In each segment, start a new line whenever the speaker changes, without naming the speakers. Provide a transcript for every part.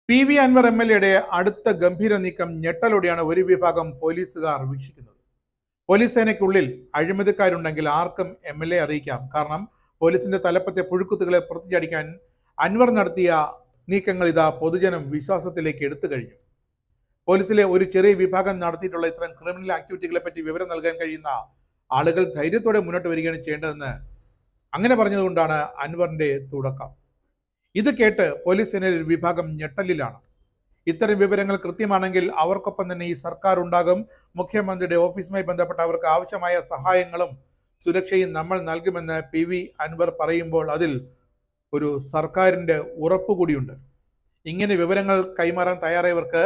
PV Anwar MLA അടുത്ത ഗംഭീര നീക്കം ഞെട്ടലോടെയാണ് ഒരു വിഭാഗം പോലീസുകാർ വീക്ഷിക്കുന്നത്. പോലീസ് സേനയ്ക്കുള്ളിൽ അഴിമതിക്കാരുണ്ടെങ്കിൽ ആർക്കും MLA അറിയിക്കാം. കാരണം പോലീസിന്റെ തലപ്പത്തെ പുഴുക്കുത്തുകളെ പുറത്തുചാടിക്കാൻ അൻവർ നടത്തിയ നീക്കങ്ങൾ ഇതാ പൊതുജനം വിശ്വാസത്തിലേക്ക് എടുത്തു കഴിഞ്ഞു. പോലീസിലെ ഒരു ചെറിയ വിഭാഗം നടത്തിയിട്ടുള്ള ഇത്തരം ക്രിമിനൽ ആക്ടിവിറ്റികളെ പറ്റി വിവരം നൽകാൻ കഴിയുന്ന ആളുകൾ ധൈര്യത്തോടെ മുന്നോട്ട് വരികയാണ് ചെയ്യേണ്ടതെന്ന് അങ്ങനെ പറഞ്ഞതുകൊണ്ടാണ് അൻവറിന്റെ തുടക്കം. ഇത് കേട്ട് പോലീസ് സേനയിൽ ഒരു വിഭാഗം ഞെട്ടലിലാണ്. ഇത്തരം വിവരങ്ങൾ കൃത്യമാണെങ്കിൽ അവർക്കൊപ്പം തന്നെ ഈ സർക്കാർ ഉണ്ടാകും. മുഖ്യമന്ത്രിയുടെ ഓഫീസുമായി ബന്ധപ്പെട്ട അവർക്ക് ആവശ്യമായ സഹായങ്ങളും സുരക്ഷയും നമ്മൾ നൽകുമെന്ന് PV അൻവർ പറയുമ്പോൾ അതിൽ ഒരു സർക്കാരിന്റെ ഉറപ്പ് കൂടിയുണ്ട്. ഇങ്ങനെ വിവരങ്ങൾ കൈമാറാൻ തയ്യാറായവർക്ക്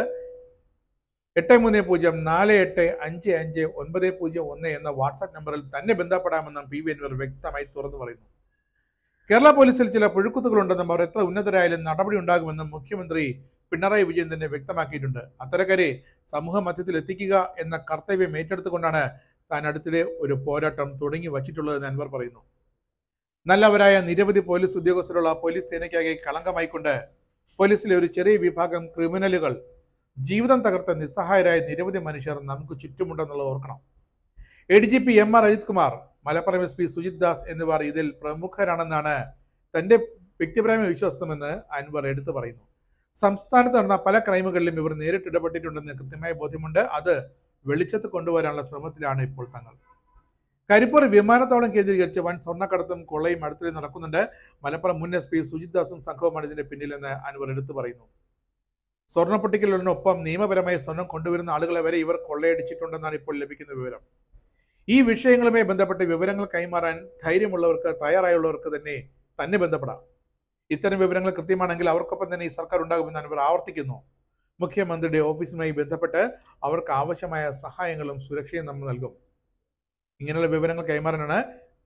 8304855901 എന്ന വാട്സാപ്പ് നമ്പറിൽ തന്നെ ബന്ധപ്പെടാമെന്നും PV അൻവർ വ്യക്തമായി തുറന്നു പറയുന്നു. കേരള പോലീസിൽ ചില പുഴുക്കുത്തുകളുണ്ടെന്നും അവർ എത്ര ഉന്നതരായാലും നടപടി ഉണ്ടാകുമെന്നും മുഖ്യമന്ത്രി പിണറായി വിജയൻ തന്നെ വ്യക്തമാക്കിയിട്ടുണ്ട്. അത്തരക്കാരെ സമൂഹ മധ്യത്തിൽ എത്തിക്കുക എന്ന കർത്തവ്യം ഏറ്റെടുത്തുകൊണ്ടാണ് താൻ അടുത്തിടെ ഒരു പോരാട്ടം തുടങ്ങി വച്ചിട്ടുള്ളതെന്ന് അൻവർ പറയുന്നു. നല്ലവരായ നിരവധി പോലീസ് ഉദ്യോഗസ്ഥരുള്ള പോലീസ് സേനയ്ക്കാകെ കളങ്കമായിക്കൊണ്ട് പോലീസിലെ ഒരു ചെറിയ വിഭാഗം ക്രിമിനലുകൾ ജീവിതം തകർത്ത നിസ്സഹായരായ നിരവധി മനുഷ്യർ നമുക്ക് ചുറ്റുമുണ്ടെന്നുള്ളത് ഓർക്കണം. ADGP MR Ajith Kumar, Malappuram SP Sujith Das എന്നിവർ ഇതിൽ പ്രമുഖരാണെന്നാണ് തന്റെ വ്യക്തിപരമായ വിശ്വാസമെന്ന് അൻവർ എടുത്തു പറയുന്നു. സംസ്ഥാനത്ത് നടന്ന പല ക്രൈമുകളിലും ഇവർ നേരിട്ട് ഇടപെട്ടിട്ടുണ്ടെന്ന് കൃത്യമായ ബോധ്യമുണ്ട്. അത് വെളിച്ചത്ത് കൊണ്ടുവരാനുള്ള ശ്രമത്തിലാണ് ഇപ്പോൾ തങ്ങൾ. കരിപ്പൂർ വിമാനത്താവളം കേന്ദ്രീകരിച്ച് വൻ സ്വർണ്ണക്കടത്തും കൊള്ളയും അടുത്തിടെ നടക്കുന്നുണ്ട്. മലപ്പുറം മുൻ SP സുജിത് ദാസും സംഘവുമാണ് ഇതിന്റെ പിന്നിലെന്ന് അൻവർ എടുത്തു പറയുന്നു. സ്വർണ്ണപ്പൊട്ടിക്കലിനൊപ്പം നിയമപരമായ സ്വർണം കൊണ്ടുവരുന്ന ആളുകളെ വരെ ഇവർ കൊള്ളയടിച്ചിട്ടുണ്ടെന്നാണ് ഇപ്പോൾ ലഭിക്കുന്ന വിവരം. ഈ വിഷയങ്ങളുമായി ബന്ധപ്പെട്ട് വിവരങ്ങൾ കൈമാറാൻ ധൈര്യമുള്ളവർക്ക്, തയ്യാറായുള്ളവർക്ക് തന്നെ ബന്ധപ്പെടാം. ഇത്തരം വിവരങ്ങൾ കൃത്യമാണെങ്കിൽ അവർക്കൊപ്പം തന്നെ ഈ സർക്കാർ ഉണ്ടാകുമെന്ന് അൻവർ ആവർത്തിക്കുന്നു. മുഖ്യമന്ത്രിയുടെ ഓഫീസുമായി ബന്ധപ്പെട്ട് അവർക്ക് ആവശ്യമായ സഹായങ്ങളും സുരക്ഷയും നമ്മൾ നൽകും. ഇങ്ങനെയുള്ള വിവരങ്ങൾ കൈമാറാനാണ്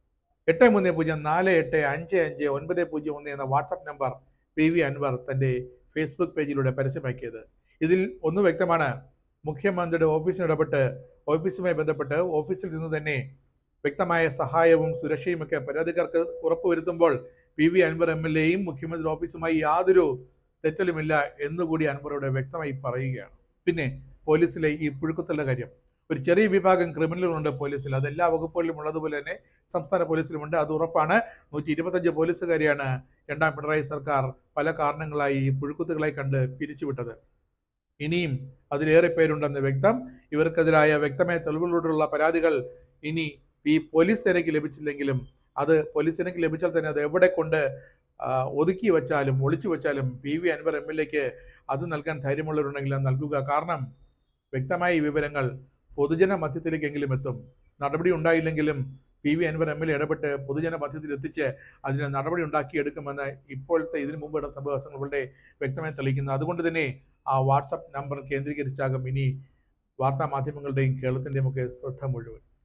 8304855901 എന്ന വാട്സാപ്പ് നമ്പർ PV അൻവർ തന്റെ ഫേസ്ബുക്ക് പേജിലൂടെ പരസ്യമാക്കിയത്. ഇതിൽ ഒന്ന് വ്യക്തമാണ്, മുഖ്യമന്ത്രിയുടെ ഓഫീസിനിടപെട്ട് ഓഫീസുമായി ബന്ധപ്പെട്ട് ഓഫീസിൽ നിന്ന് തന്നെ വ്യക്തമായ സഹായവും സുരക്ഷയും ഒക്കെ പരാതിക്കാർക്ക് ഉറപ്പുവരുത്തുമ്പോൾ PV അൻവർ MLAയും മുഖ്യമന്ത്രി ഓഫീസുമായി യാതൊരു തെറ്റലുമില്ല എന്നുകൂടി അൻവറോട് വ്യക്തമായി പറയുകയാണ്. പിന്നെ പോലീസിലെ ഈ പുഴുക്കുത്തലിന്റെ കാര്യം, ഒരു ചെറിയ വിഭാഗം ക്രിമിനലുകളുണ്ട് പോലീസിൽ. അതെല്ലാ വകുപ്പുകളിലും ഉള്ളതുപോലെ തന്നെ സംസ്ഥാന പോലീസിലുമുണ്ട്. അത് ഉറപ്പാണ്. 125 പോലീസുകാരെയാണ് രണ്ടാം പിണറായി സർക്കാർ പല കാരണങ്ങളായി ഈ പുഴുക്കുത്തുകളായി കണ്ട് പിരിച്ചുവിട്ടത്. ഇനിയും അതിലേറെ പേരുണ്ടെന്ന് വ്യക്തം. ഇവർക്കെതിരായ വ്യക്തമായ തെളിവുകളോടുള്ള പരാതികൾ ഇനി ഈ പോലീസ് സേനയ്ക്ക് ലഭിച്ചില്ലെങ്കിലും അത് പോലീസ് സേനയ്ക്ക് ലഭിച്ചാൽ തന്നെ അത് എവിടെ കൊണ്ട് ഒതുക്കി വെച്ചാലും ഒളിച്ചു വെച്ചാലും PV അൻവർ MLAക്ക് അത് നൽകാൻ ധൈര്യമുള്ളവരുണ്ടെങ്കിൽ അത് നൽകുക. കാരണം വ്യക്തമായ ഈ വിവരങ്ങൾ പൊതുജന മധ്യത്തിലേക്കെങ്കിലും എത്തും. നടപടി ഉണ്ടായില്ലെങ്കിലും PV അൻവർ MLA ഇടപെട്ട് പൊതുജന മധ്യത്തിൽ എത്തിച്ച് അതിന് നടപടി ഉണ്ടാക്കിയെടുക്കുമെന്ന് ഇപ്പോഴത്തെ ഇതിനു മുമ്പ് നടന്ന സംഭവങ്ങളുടെ വ്യക്തമായി തെളിയിക്കുന്നു. അതുകൊണ്ട് തന്നെ ആ വാട്സാപ്പ് നമ്പർ കേന്ദ്രീകരിച്ചാകും ഇനി വാർത്താ മാധ്യമങ്ങളുടെയും കേരളത്തിൻ്റെയും ഒക്കെ ശ്രദ്ധ മുഴുവൻ.